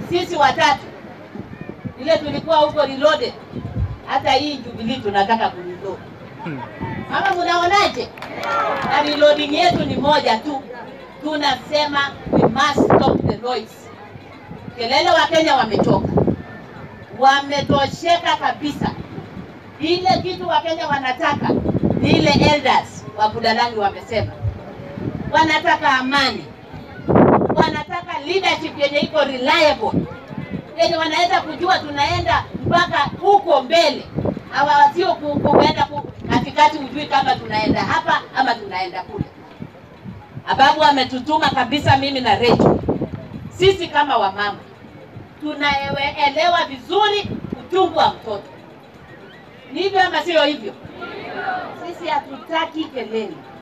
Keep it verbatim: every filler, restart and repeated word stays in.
sisi watatu ile tulikuwa huko reloaded, hata hii Jubilee tunataka kureload. Mama mnaonaje? Na reloading yetu ni moja tu. Tunasema we must stop the noise. Kelele wa Kenya wamechoka. Wametosheka kabisa. Ile kitu wa Kenya wanataka ni ile elders wa Budalangi wamesema. Wanataka amani. Wanataka leadership yenye iko reliable. Yenye wanaweza kujua tunaenda mpaka huko mbele. Hawa sio kuenda katikati ujui kama tunaenda hapa ama tunaenda kule. Ababu ametutuma kabisa mimi na Rachel. Sisi kama wamama tunaelewa vizuri utungu wa mtoto. Ni hivyo ama sio hivyo? Sisi hatutaki kelele.